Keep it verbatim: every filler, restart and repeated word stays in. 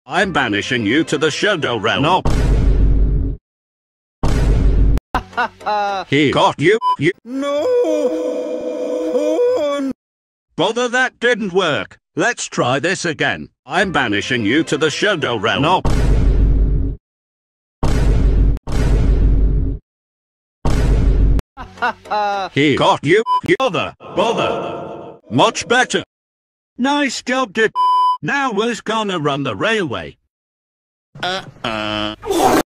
I'm banishing you to the Shadow Realm. No. He got you. You. No. Oh. Bother, that didn't work. Let's try this again. I'm banishing you to the Shadow Realm. No. He got you. You. Bother. Bother. Much better. Nice job, Dip. Now who's gonna run the railway? Uh-uh.